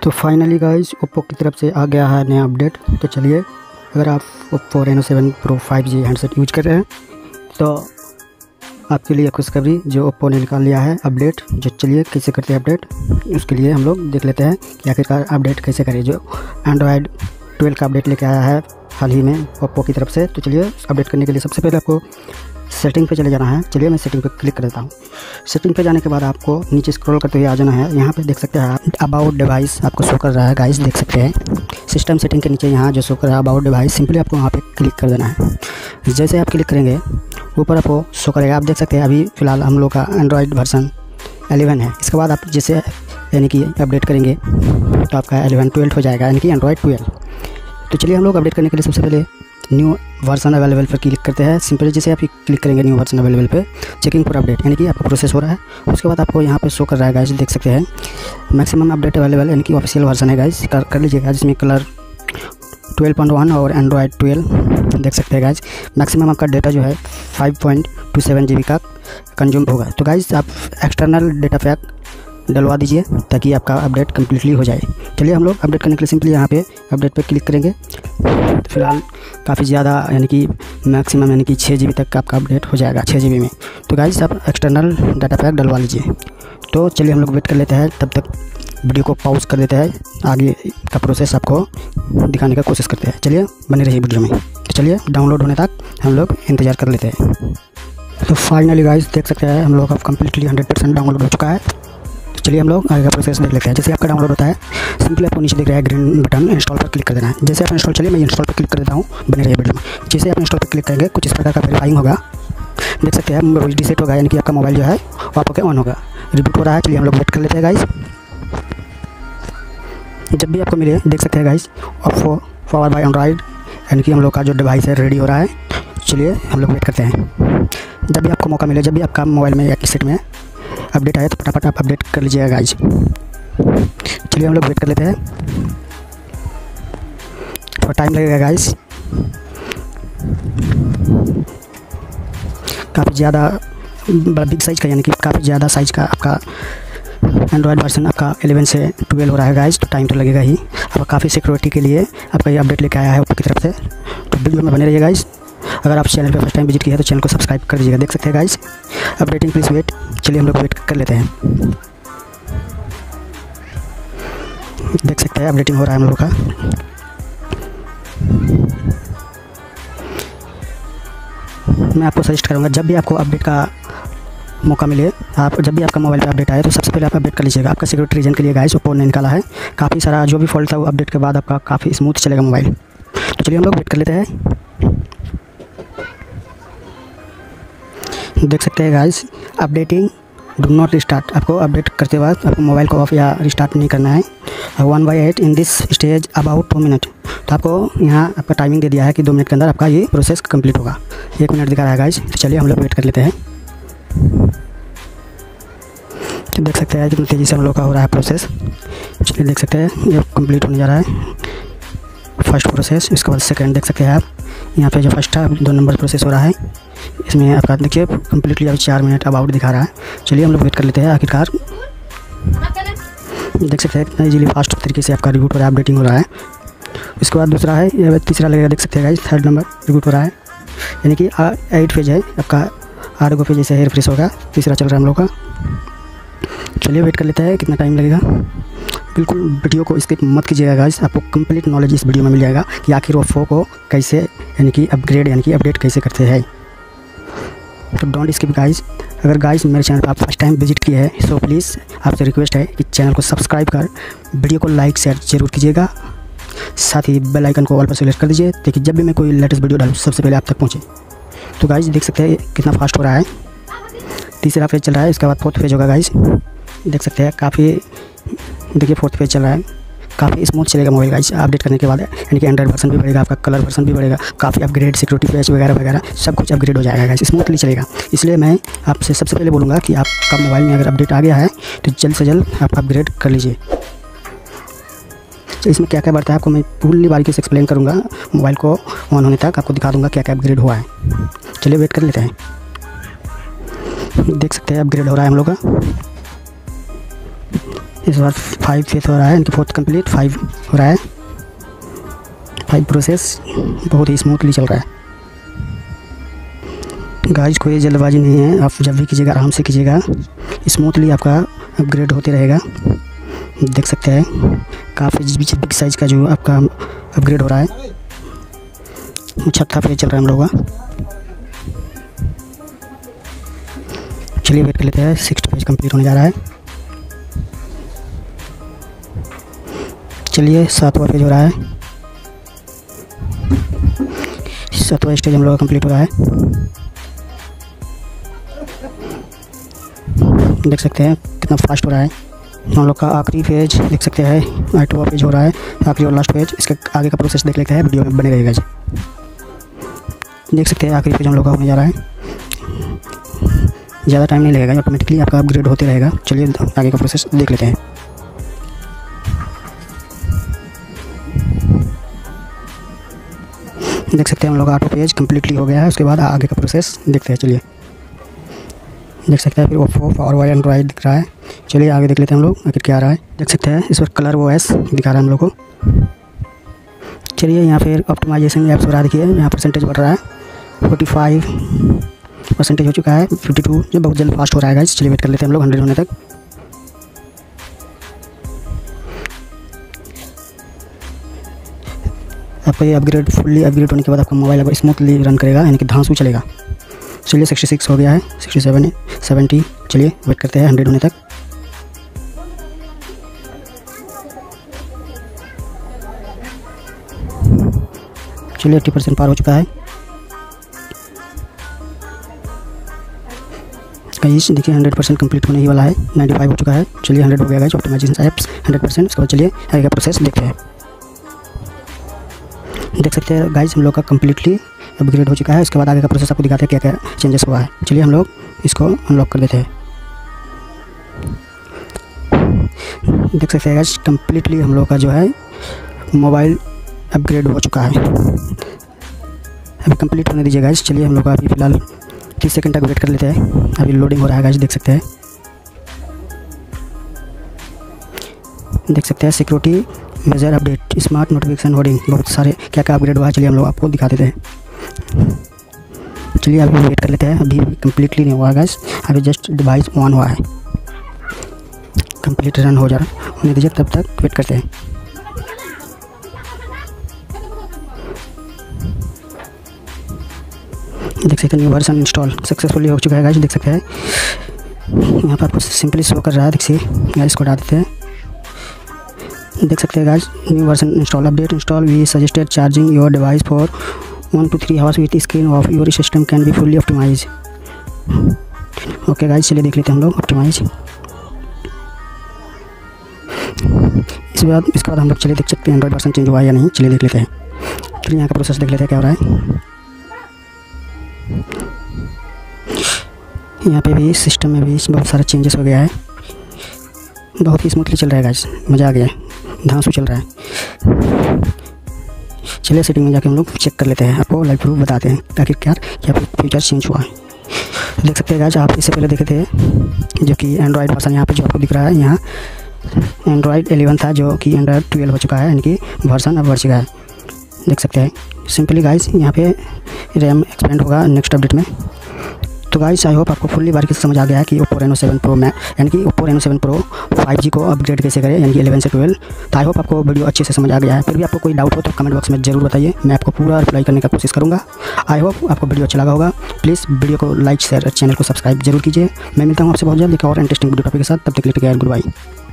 तो finally guys Oppo की तरफ से आ गया है नया अपडेट। तो चलिए, अगर आप Oppo Reno 7 Pro 5G handset use कर रहे हैं तो आपके लिए खुशखबरी, जो ओप्पो ने निकाल लिया है अपडेट। जो चलिए कैसे करते हैं अपडेट, उसके लिए हम लोग देख लेते हैं कि आखिरकार अपडेट कैसे करें। जो एंड्रॉयड 12 का अपडेट लेके आया है हाल ही में ओप्पो की तरफ से। तो चलिए अपडेट करने के लिए सबसे पहले आपको सेटिंग पे चले जाना है। चलिए मैं सेटिंग पे क्लिक कर देता हूँ। सेटिंग पे जाने के बाद आपको नीचे स्क्रॉल करते हुए आ जाना है। यहाँ पे देख सकते हैं आप अबाउट डिवाइस आपको शो कर रहा है गाइस, देख सकते हैं सिस्टम सेटिंग के नीचे यहाँ जो शो कर रहा है अबाउट डिवाइस, सिंपली आपको वहाँ पे क्लिक कर देना है। जैसे आप क्लिक करेंगे ऊपर आपको शो करेगा। आप देख सकते हैं अभी फ़िलहाल हम लोग का एंड्रॉयड वर्जन 11 है। इसके बाद आप जैसे यानी कि अपडेट करेंगे तो आपका 11 12 हो जाएगा, यानी कि एंड्रॉयड 12। तो चलिए हम लोग अपडेट करने के लिए सबसे पहले न्यू वर्जन अवेलेबल पर क्लिक करते हैं। सिंपली जैसे आप क्लिक करेंगे न्यू वर्जन अवेलेबल पे, चेकिंग फॉर अपडेट यानी कि आपका प्रोसेस हो रहा है। उसके बाद आपको यहाँ पे शो कर रहा है गाइस, देख सकते हैं मैक्सिमम अपडेट अवेलेबल, यानी कि ऑफिशियल वर्जन है गाइस। कर लीजिएगा, जिसमें कलर 12.1 और एंड्रॉयड 12 देख सकते हैं गाइस। मैक्सिमम आपका डेटा जो है 5.27 GB का कंज्यूम होगा। तो गाइस आप एक्सटर्नल डेटा पैक डलवा दीजिए ताकि आपका अपडेट कम्प्लीटली हो जाए। चलिए हम लोग अपडेट करने के लिए सिंपली यहाँ पे अपडेट पे क्लिक करेंगे। तो फिलहाल काफ़ी ज़्यादा यानी कि मैक्सिमम यानी कि 6 GB तक का आपका अपडेट हो जाएगा 6 GB में। तो गाइस आप एक्सटर्नल डाटा पैक डलवा लीजिए। तो चलिए हम लोग वेट कर लेते हैं, तब तक वीडियो को पॉज कर देते हैं, आगे का प्रोसेस आपको दिखाने का कोशिश करते हैं। चलिए बने रहिए वीडियो में। तो चलिए डाउनलोड होने तक हम लोग इंतज़ार कर लेते हैं। तो फाइनली गाइस देख सकते हैं हम लोग का कम्प्लीटली 100% डाउनलोड हो चुका है। तो चलिए हम लोग आगे का प्रोसेस देख लेते हैं। जैसे आपका डाउनलोड होता है सिंपली आपको नीचे दिख रहा है ग्रीन बटन, इंस्टॉल पर क्लिक कर देना है। जैसे आप इंस्टॉल, चलिए मैं इंस्टॉल पर क्लिक कर देता हूँ, बने रहिए वीडियो में। जैसे आप इंस्टॉल पर क्लिक करेंगे कुछ इस प्रकार का वेरीफाइंग होगा, देख सकते हैं रीसेट होगा, यानी कि आपका मोबाइल जो है वो आपके ऑन होगा, रिबूट हो रहा है। चलिए हम लोग वेट कर लेते हैं गाइस। जब भी आपको मिले देख सकते हैं guys Oppo power by Android, यानी कि हम लोग का जो डिवाइस है रेडी हो रहा है। चलिए हम लोग वेट करते हैं। जब भी आपको मौका मिले, जब भी आपका मोबाइल में या किसी में अपडेट आए तो फटाफट आप अपडेट कर लीजिएगा गाइस। चलिए हम लोग वेट कर लेते हैं, थोड़ा टाइम लगेगा गाइस। काफ़ी ज़्यादा बड़ा बिग साइज़ का, यानी कि काफ़ी ज़्यादा साइज़ का आपका एंड्रॉयड वर्जन आपका 11 से 12 हो रहा है गाइस। तो टाइम तो लगेगा ही। अब काफ़ी सिक्योरिटी के लिए आपका ये अपडेट लेके आया है ओप्पो की तरफ से। तो वीडियो में बने रहिए गाइस। अगर आप चैनल पे फर्स्ट टाइम विजिट किया है तो चैनल को सब्सक्राइब कर दीजिएगा, देख सकते हैं गाइस अपडेटिंग, प्लीज़ वेट। चलिए हम लोग वेट कर लेते हैं। देख सकते हैं अपडेटिंग हो रहा है हम लोग का। मैं आपको सजेस्ट करूँगा जब भी आपको अपडेट का मौका मिले, आप जब भी आपका मोबाइल पे अपडेट आए तो सबसे पहले आप अपडेट कर लीजिएगा। आपका सिक्योरिटी रीजन के लिए गाइस ओप्पो ने निकाला है। काफ़ी सारा जो भी फॉल्ट था वो अपडेट के बाद आपका काफ़ी स्मूथ चलेगा मोबाइल। तो चलिए हम लोग वेट कर लेते हैं। देख सकते हैं guys updating do not restart, आपको अपडेट करते वक्त आपको मोबाइल को ऑफ या रिस्टार्ट नहीं करना है। 1/8 इन दिस स्टेज अबाउट 2 मिनट। तो आपको यहाँ आपका टाइमिंग दे दिया है कि 2 मिनट के अंदर आपका ये प्रोसेस कंप्लीट होगा। 1 मिनट दिखा रहा है गाइस। तो चलिए हम लोग वेट कर लेते हैं। तो देख सकते हैं कितनी तेज़ी से हम लोग का हो रहा है प्रोसेस। चलिए देख सकते हैं ये कंप्लीट होने जा रहा है फर्स्ट प्रोसेस। इसके बाद सेकंड देख सकते हैं आप, यहाँ पे जो फर्स्ट था 2 नंबर प्रोसेस हो रहा है, इसमें आपका देखिए कम्प्लीटली अभी 4 मिनट अबाउट दिखा रहा है। चलिए हम लोग वेट कर लेते हैं। आखिरकार देख सकते हैं कितना इजीली फास्ट तरीके से आपका रिबूट हो रहा है, अपडेटिंग हो रहा है। उसके बाद दूसरा है, ये तीसरा लगेगा, देख सकते हैं गाइस 3rd नंबर रिबूट हो रहा है, यानी कि 8 पेज है आपका, 8 गो पेज ऐसे रिफ्रेश होगा। तीसरा चल रहा है हम लोग का। चलिए वेट कर लेते हैं कितना टाइम लगेगा। बिल्कुल वीडियो को स्किप मत कीजिएगा गाइस, आपको कंप्लीट नॉलेज इस वीडियो में मिल जाएगा कि आखिर ओप्पो को कैसे यानी कि अपग्रेड यानी कि अपडेट कैसे करते हैं। तो डोंट स्किप गाइस। अगर गाइस मेरे चैनल पर आप फर्स्ट टाइम विजिट किए हैं तो प्लीज़ आपसे रिक्वेस्ट है कि चैनल को सब्सक्राइब कर वीडियो को लाइक शेयर जरूर कीजिएगा। साथ ही बेल आइकन को ऑल पर सेलेक्ट कर दीजिए ताकि जब भी मैं कोई लेटेस्ट वीडियो डालूँ सबसे पहले आप तक पहुँचे। तो गाइस देख सकते हैं कितना फास्ट हो रहा है। तीसरा फेज चल रहा है, इसके बाद 4th फेज होगा गाइस। देख सकते हैं काफ़ी, देखिए 4th फेज चल रहा है, काफ़ी स्मूथ चलेगा मोबाइल गाइस अपडेट करने के बाद, यानी कि एंड्रॉयड वर्जन भी बढ़ेगा, आपका कलर वर्जन भी बढ़ेगा, काफ़ी अपग्रेड सिक्योरिटी पैच वगैरह वगैरह सब कुछ अपग्रेड हो जाएगा गाइस, स्मूथली चलेगा। इसलिए मैं आपसे सबसे पहले बोलूँगा कि आपका मोबाइल में अगर अपडेट आ गया है तो जल्द से जल्द आप अपग्रेड कर लीजिए। तो इसमें क्या क्या बढ़ता है आपको मैं पूरी बारीकी से एक्सप्लेन करूँगा। मोबाइल को ऑन होने तक आपको दिखा दूँगा क्या क्या अपग्रेड हुआ है। चलिए वेट कर लेते हैं। देख सकते हैं अपग्रेड हो रहा है हम लोग का। इस बार 5 फेस हो रहा है, इनकी 4th कंप्लीट 5 हो रहा है। 5 प्रोसेस बहुत ही स्मूथली चल रहा है गाइस, कोई जल्दबाजी नहीं है। आप जब भी कीजिएगा आराम से कीजिएगा, स्मूथली आपका अपग्रेड होते रहेगा। देख सकते हैं काफ़ी बिग साइज़ का जो आपका अपग्रेड हो रहा है। 6था पेज चल रहा है हम लोगों का। चलिए वेट कर लेते हैं, 6th पेज कंप्लीट होने जा रहा है। चलिए 7वां पेज हो रहा है। 7वां स्टेज हम लोग का कंप्लीट हो रहा है। देख सकते हैं कितना फास्ट हो रहा है। हम लोग का आखिरी पेज देख सकते हैं, 8वां पेज हो रहा है, आखिरी और लास्ट पेज। इसके आगे का प्रोसेस देख लेते हैं, वीडियो में बने रहेगा जी। देख सकते हैं आखिरी पेज हम लोग का होने जा रहा है। ज़्यादा टाइम नहीं लगेगा, ऑटोमेटिकली आपका अपग्रेड होते रहेगा। चलिए आगे का प्रोसेस देख लेते हैं। देख सकते हैं हम लोग का 8वां पेज कम्प्लीटली हो गया है। उसके बाद आगे का प्रोसेस देखते हैं। चलिए देख सकते हैं फिर ओप्पो पावर एंड्रॉइड दिख रहा है। चलिए आगे देख लेते हैं हम लोग आखिर क्या आ रहा है। देख सकते हैं इस पर कलर OS दिखा रहा है हम लोग को। चलिए यहाँ फिर ऑप्टिमाइजेशन ऐप्स बढ़ा देखिए, यहाँ परसेंटेज बढ़ रहा है। 45% हो चुका है, 52 जो बहुत जल्द फास्ट हो रहा है गाइस। चलिए वेट कर लेते हैं हम लोग 100 होने तक। आपका ये अपग्रेड फुल्ली अपग्रेड होने के बाद आपका मोबाइल अब स्मूथली रन करेगा, यानी कि धांसू चलेगा। चलिए 66 हो गया है, 67 70। चलिए वेट करते हैं 100 होने तक। चलिए 80% पार हो चुका है। गाइस देखिए 100% कंप्लीट होने ही वाला है, 95 हो चुका है। चलिए 100 हो गया गाइस, ऑप्टिमाइजेशन ऐप्स 100%। उसके बाद चलिए आगे का प्रोसेस देखते हैं। देख सकते हैं गाइस हम लोग का कम्प्लीटली अपग्रेड हो चुका है। उसके बाद आगे का प्रोसेस आपको दिखाते हैं क्या क्या चेंजेस हुआ है। चलिए हम लोग इसको अनलॉक कर देते हैं। देख सकते हैं गाइस कम्प्लीटली हम लोग का जो है मोबाइल अपग्रेड हो चुका है। अभी कंप्लीट होने दीजिए गाइस। चलिए हम लोग अभी फ़िलहाल 30 सेकंड तक वेट कर लेते हैं। अभी लोडिंग हो रहा है गाइस, देख सकते हैं। देख सकते हैं security major update, smart notification होर्डिंग, बहुत सारे क्या क्या अपग्रेड हुआ है। चलिए हम लोग आपको दिखा देते हैं। चलिए अभी वेट कर लेते हैं। अभी कम्प्लीटली नहीं हुआ है गाइस, अभी जस्ट डिवाइस ऑन हुआ है। कंप्लीट रन हो जा रहा होने दीजिए, तब तक वेट करते हैं। देख सकते हैं न्यू वर्जन इंस्टॉल सक्सेसफुली हो चुका है गाइस। देख सकते हैं यहाँ पर आपको सिंपली शो कर रहा है। देखिए गाइस इसको हटा देते हैं। देख सकते हैं guys new version install update install, we suggested charging your device for 1 to 3 hours with screen off, your system can be fully optimize. Okay guys चलिए देख लेते हैं हम लोग ऑप्टिमाइज। इसके बाद हम लोग चलिए देख सकते हैं एंड्रॉइड वर्जन चेंज हुआ है या नहीं। चलिए देख लेते हैं। चलिए यहाँ का प्रोसेस देख लेते हैं क्या हो रहा है। यहाँ पे भी सिस्टम में भी बहुत सारा चेंजेस हो गया है, बहुत ही स्मूथली चल रहा है गाइस, मज़ा आ गया है, धांसू चल रहा है। चलिए सेटिंग में जाके हम लोग चेक कर लेते हैं, आपको लाइव प्रूफ बताते हैं ताकि क्या फीचर चेंज हुआ है। देख सकते हैं गाइस आप इससे पहले देखे थे जो कि एंड्रॉइड वर्जन यहाँ पे जो आपको दिख रहा है, यहाँ एंड्रॉइड 11 था जो कि एंड्रॉइड 12 हो चुका है, यानी कि वर्जन अब बढ़ चुका है। देख सकते हैं सिंपली गाइस यहाँ पे रैम एक्सपेंड होगा नेक्स्ट अपडेट में। तो गाइस आई होप आपको फुल्ली बारीकी से समझ आ गया है कि ओप्पो रेनो 7 प्रो यानी कि ओप्पो रेनो 7 प्रो 5G को अपग्रेड कैसे करें, यानी कि 11 से 12। तो आई होप आपको वीडियो अच्छे से समझ आ गया है। फिर भी आपको कोई डाउट हो तो कमेंट बॉक्स में जरूर बताइए, मैं आपको पूरा रिप्लाई करने का कोशिश करूँगा। आई होप आपको वीडियो अच्छा लगा होगा। प्लीज़ वीडियो को लाइक शेयर, चैनल को सब्सक्राइब जरूर कीजिए। मैं मिलता हूँ आपसे बहुत जल्द एक और इंटरेस्टिंग वीडियो टॉपिक के साथ। तब तक के लिए गुड बाय।